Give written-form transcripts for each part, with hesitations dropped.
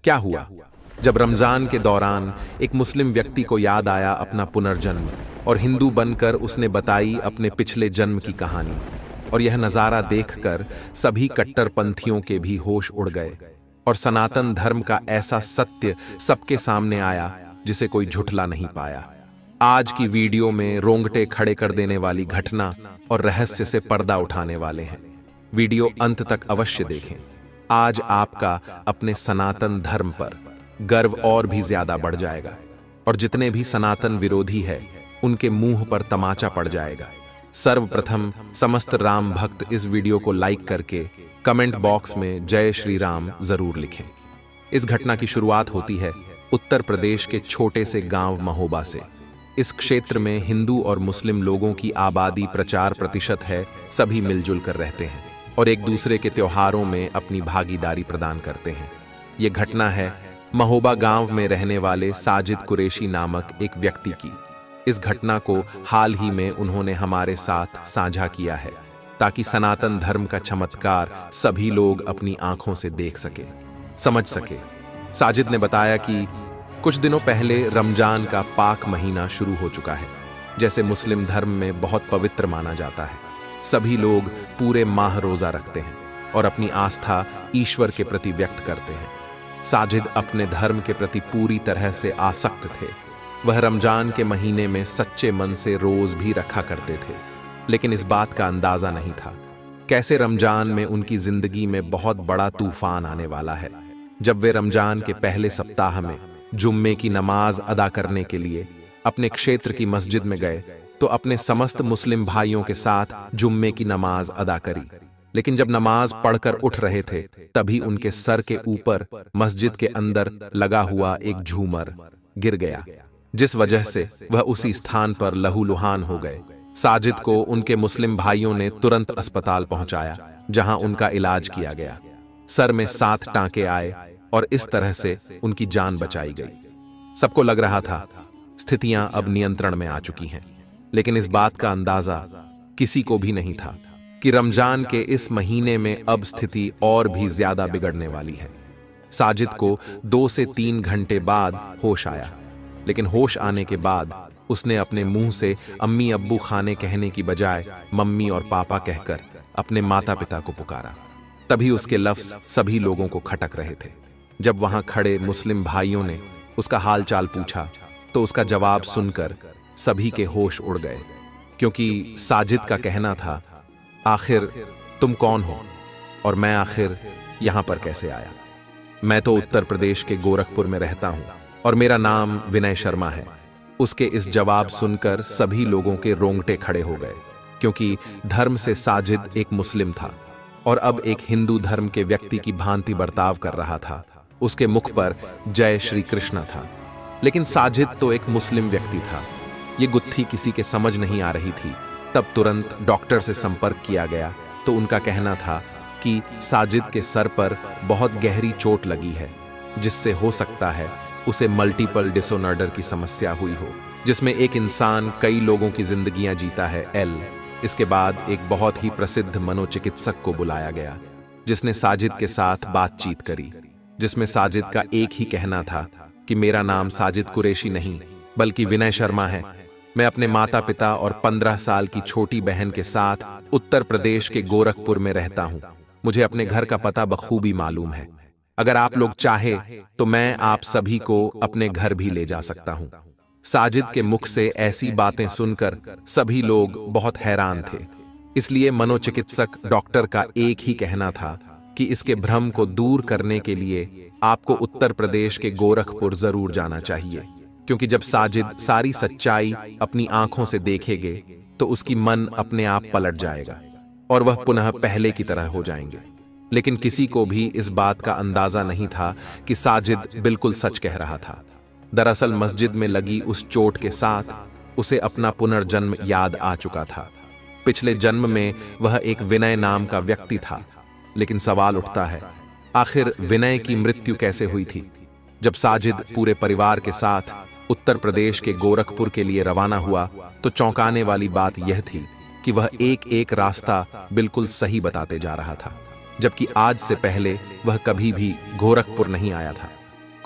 क्या हुआ? जब रमजान के दौरान एक मुस्लिम व्यक्ति को याद आया अपना पुनर्जन्म, और हिंदू बनकर उसने बताई अपने पिछले जन्म की कहानी। और यह नज़ारा देखकर सभी कट्टरपंथियों के भी होश उड़ गए, और सनातन धर्म का ऐसा सत्य सबके सामने आया जिसे कोई झुठला नहीं पाया। आज की वीडियो में रोंगटे खड़े कर देने वाली घटना और रहस्य से पर्दा उठाने वाले हैं। वीडियो अंत तक अवश्य देखें। आज आपका अपने सनातन धर्म पर गर्व और भी ज्यादा बढ़ जाएगा, और जितने भी सनातन विरोधी है उनके मुंह पर तमाचा पड़ जाएगा। सर्वप्रथम समस्त राम भक्त इस वीडियो को लाइक करके कमेंट बॉक्स में जय श्री राम जरूर लिखें। इस घटना की शुरुआत होती है उत्तर प्रदेश के छोटे से गांव महोबा से। इस क्षेत्र में हिंदू और मुस्लिम लोगों की आबादी 50% है। सभी मिलजुल कर रहते हैं और एक दूसरे के त्योहारों में अपनी भागीदारी प्रदान करते हैं। ये घटना है महोबा गांव में रहने वाले साजिद कुरैशी नामक एक व्यक्ति की। इस घटना को हाल ही में उन्होंने हमारे साथ साझा किया है, ताकि सनातन धर्म का चमत्कार सभी लोग अपनी आंखों से देख सके, समझ सके। साजिद ने बताया कि कुछ दिनों पहले रमजान का पाक महीना शुरू हो चुका है। जैसे मुस्लिम धर्म में बहुत पवित्र माना जाता है, सभी लोग पूरे माह रोजा रखते हैं और अपनी आस्था ईश्वर के प्रति व्यक्त करते हैं। साजिद अपने धर्म के प्रति पूरी तरह से आसक्त थे। वह रमजान के महीने में सच्चे मन से रोज भी रखा करते थे, लेकिन इस बात का अंदाजा नहीं था कैसे रमजान में उनकी जिंदगी में बहुत बड़ा तूफान आने वाला है। जब वे रमजान के पहले सप्ताह में जुम्मे की नमाज अदा करने के लिए अपने क्षेत्र की मस्जिद में गए, तो अपने समस्त मुस्लिम भाइयों के साथ जुम्मे की नमाज अदा करी। लेकिन जब नमाज पढ़कर उठ रहे थे, तभी उनके सर के ऊपर मस्जिद के अंदर लगा हुआ एक झूमर गिर गया, जिस वजह से वह उसी स्थान पर लहूलुहान हो गए। साजिद को उनके मुस्लिम भाइयों ने तुरंत अस्पताल पहुंचाया, जहां उनका इलाज किया गया। सर में 7 टांके आए और इस तरह से उनकी जान बचाई गई। सबको लग रहा था स्थितियां अब नियंत्रण में आ चुकी हैं, लेकिन इस बात का अंदाजा किसी को भी नहीं था कि रमजान के इस महीने में अब स्थिति और भी ज्यादा बिगड़ने वाली है। साजिद को 2 से 3 घंटे बाद होश आया, लेकिन होश आने के बाद उसने अपने मुंह से अम्मी अब्बू खाने कहने की बजाय मम्मी और पापा कहकर अपने माता पिता को पुकारा। तभी उसके लफ्ज सभी लोगों को खटक रहे थे। जब वहां खड़े मुस्लिम भाइयों ने उसका हाल चाल पूछा, तो उसका जवाब सुनकर सभी के होश उड़ गए, क्योंकि साजिद का कहना था, आखिर तुम कौन हो और मैं आखिर यहां पर कैसे आया? मैं तो उत्तर प्रदेश के गोरखपुर में रहता हूं और मेरा नाम विनय शर्मा है। उसके इस जवाब सुनकर सभी लोगों के रोंगटे खड़े हो गए, क्योंकि धर्म से साजिद एक मुस्लिम था और अब एक हिंदू धर्म के व्यक्ति की भांति बर्ताव कर रहा था। उसके मुख पर जय श्री कृष्ण था, लेकिन साजिद तो एक मुस्लिम व्यक्ति था। ये गुत्थी किसी के समझ नहीं आ रही थी। तब तुरंत डॉक्टर से संपर्क किया गया, तो उनका कहना था कि साजिद के सर पर बहुत गहरी चोट लगी है, जिससे हो सकता है उसे मल्टीपल डिसऑर्डर की समस्या हुई हो, जिसमें एक इंसान कई लोगों की जिंदगियां जीता है। इसके बाद एक बहुत ही प्रसिद्ध मनोचिकित्सक को बुलाया गया, जिसने साजिद के साथ बातचीत करी, जिसमें साजिद का एक ही कहना था कि मेरा नाम साजिद कुरैशी नहीं बल्कि विनय शर्मा है। मैं अपने माता पिता और 15 साल की छोटी बहन के साथ उत्तर प्रदेश के गोरखपुर में रहता हूं। मुझे अपने घर का पता बखूबी मालूम है। अगर आप लोग चाहे तो मैं आप सभी को अपने घर भी ले जा सकता हूं। साजिद के मुख से ऐसी बातें सुनकर सभी लोग बहुत हैरान थे। इसलिए मनोचिकित्सक डॉक्टर का एक ही कहना था कि इसके भ्रम को दूर करने के लिए आपको उत्तर प्रदेश के गोरखपुर जरूर जाना चाहिए, क्योंकि जब साजिद सारी सच्चाई अपनी आंखों से देखेंगे तो उसकी मन अपने आप पलट जाएगा और वह पुनः पहले की तरह हो जाएंगे। लेकिन किसी को भी इस बात का अंदाजा नहीं था कि साजिद बिल्कुल सच कह रहा था। दरअसल मस्जिद में लगी उस चोट के साथ उसे अपना पुनर्जन्म याद आ चुका था। पिछले जन्म में वह एक विनय नाम का व्यक्ति था। लेकिन सवाल उठता है, आखिर विनय की मृत्यु कैसे हुई थी? जब साजिद पूरे परिवार के साथ उत्तर प्रदेश के गोरखपुर के लिए रवाना हुआ, तो चौंकाने वाली बात यह थी कि वह एक एक रास्ता बिल्कुल सही बताते जा रहा था, जबकि आज से पहले वह कभी भी गोरखपुर नहीं आया था।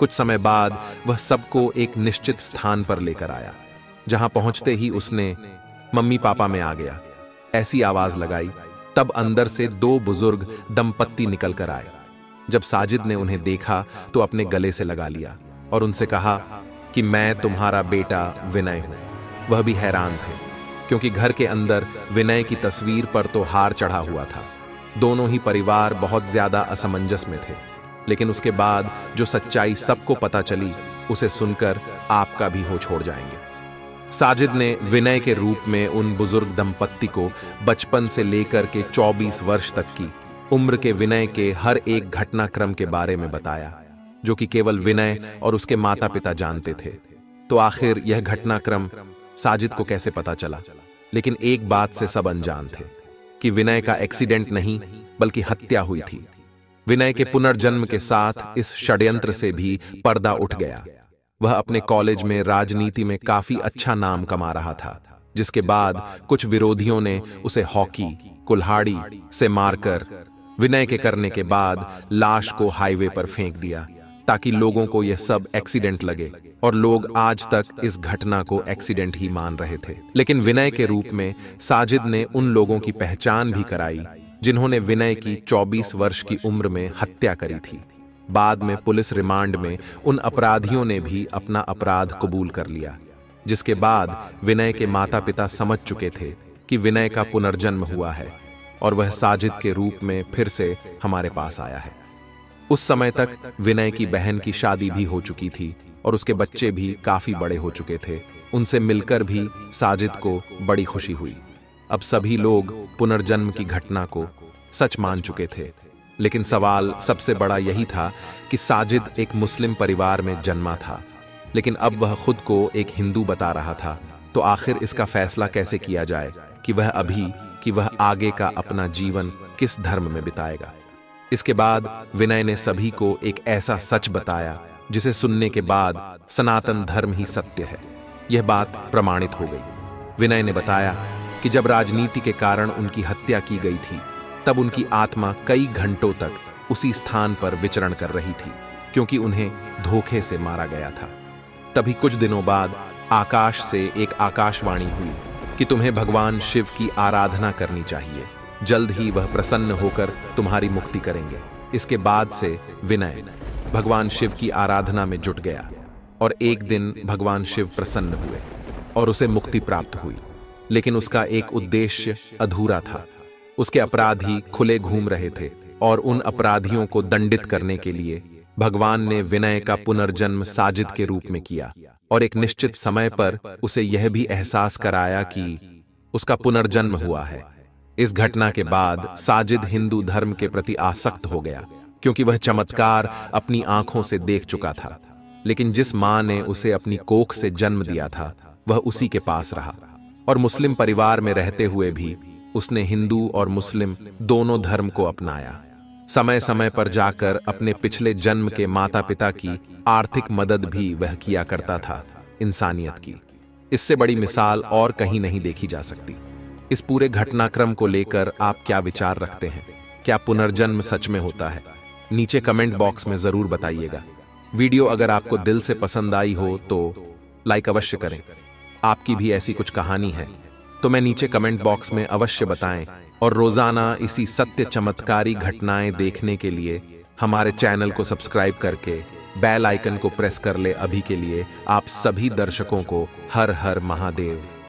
कुछ समय बाद वह सबको एक निश्चित स्थान पर लेकर आया। जहां पहुंचते ही उसने मम्मी पापा में आ गया ऐसी आवाज लगाई। तब अंदर से दो बुजुर्ग दंपत्ति निकल कर आए। जब साजिद ने उन्हें देखा तो अपने गले से लगा लिया और उनसे कहा कि मैं तुम्हारा बेटा विनय हूं। वह भी हैरान थे क्योंकि घर के अंदर विनय की तस्वीर पर तो हार चढ़ा हुआ था। दोनों ही परिवार बहुत ज्यादा असमंजस में थे, लेकिन उसके बाद जो सच्चाई सबको पता चली उसे सुनकर आपका भी होश छोड़ जाएंगे। साजिद ने विनय के रूप में उन बुजुर्ग दंपत्ति को बचपन से लेकर के 24 वर्ष तक की उम्र के विनय के हर एक घटनाक्रम के बारे में बताया, जो कि केवल विनय और उसके माता पिता जानते थे। तो आखिर यह घटनाक्रम साजिद को कैसे पता चला? लेकिन एक बात से सब अनजान थे कि विनय का एक्सीडेंट नहीं बल्कि हत्या हुई थी। विनय के पुनर्जन्म के साथ इस षड्यंत्र से भी पर्दा उठ गया। वह अपने कॉलेज में राजनीति में काफी अच्छा नाम कमा रहा था, जिसके बाद कुछ विरोधियों ने उसे हॉकी कुल्हाड़ी से मारकर विनय के करने के बाद लाश को हाईवे पर फेंक दिया, ताकि लोगों को यह सब एक्सीडेंट लगे और लोग आज तक इस घटना को एक्सीडेंट ही मान रहे थे। लेकिन विनय के रूप में साजिद ने उन लोगों की पहचान भी कराई जिन्होंने विनय की 24 वर्ष की उम्र में हत्या करी थी। बाद में पुलिस रिमांड में उन अपराधियों ने भी अपना अपराध कबूल कर लिया, जिसके बाद विनय के माता पिता समझ चुके थे कि विनय का पुनर्जन्म हुआ है और वह साजिद के रूप में फिर से हमारे पास आया है। उस समय तक विनय की बहन की शादी भी हो चुकी थी और उसके बच्चे भी काफी बड़े हो चुके थे। उनसे मिलकर भी साजिद को बड़ी खुशी हुई। अब सभी लोग पुनर्जन्म की घटना को सच मान चुके थे, लेकिन सवाल सबसे बड़ा यही था कि साजिद एक मुस्लिम परिवार में जन्मा था, लेकिन अब वह खुद को एक हिंदू बता रहा था। तो आखिर इसका फैसला कैसे किया जाए कि वह आगे का अपना जीवन किस धर्म में बिताएगा? इसके बाद विनय ने सभी को एक ऐसा सच बताया जिसे सुनने के बाद सनातन धर्म ही सत्य है, यह बात प्रमाणित हो गई। विनय ने बताया कि जब राजनीति के कारण उनकी हत्या की गई थी, तब उनकी आत्मा कई घंटों तक उसी स्थान पर विचरण कर रही थी, क्योंकि उन्हें धोखे से मारा गया था। तभी कुछ दिनों बाद आकाश से एक आकाशवाणी हुई कि तुम्हें भगवान शिव की आराधना करनी चाहिए, जल्द ही वह प्रसन्न होकर तुम्हारी मुक्ति करेंगे। इसके बाद से विनय भगवान शिव की आराधना में जुट गया और एक दिन भगवान शिव प्रसन्न हुए और उसे मुक्ति प्राप्त हुई। लेकिन उसका एक उद्देश्य अधूरा था। उसके अपराधी खुले घूम रहे थे और उन अपराधियों को दंडित करने के लिए भगवान ने विनय का पुनर्जन्म साजिद के रूप में किया और एक निश्चित समय पर उसे यह भी एहसास कराया कि उसका पुनर्जन्म हुआ है। इस घटना के बाद साजिद हिंदू धर्म के प्रति आसक्त हो गया, क्योंकि वह चमत्कार अपनी आंखों से देख चुका था। लेकिन जिस मां ने उसे अपनी कोख से जन्म दिया था, वह उसी के पास रहा और मुस्लिम परिवार में रहते हुए भी उसने हिंदू और मुस्लिम दोनों धर्म को अपनाया। समय समय पर जाकर अपने पिछले जन्म के माता पिता की आर्थिक मदद भी वह किया करता था, इंसानियत की। इससे बड़ी मिसाल और कहीं नहीं देखी जा सकती। इस पूरे घटनाक्रम को लेकर आप क्या विचार रखते हैं? क्या पुनर्जन्म सच में होता है? नीचे कमेंट बॉक्स में जरूर बताइएगा। वीडियो अगर आपको दिल से पसंद आई हो तो लाइक अवश्य करें। आपकी भी ऐसी कुछ कहानी है तो मैं नीचे कमेंट बॉक्स में अवश्य बताएं, और रोजाना इसी सत्य चमत्कारी घटनाएं देखने के लिए हमारे चैनल को सब्सक्राइब करके बेल आइकन को प्रेस कर ले। अभी के लिए आप सभी दर्शकों को हर हर महादेव।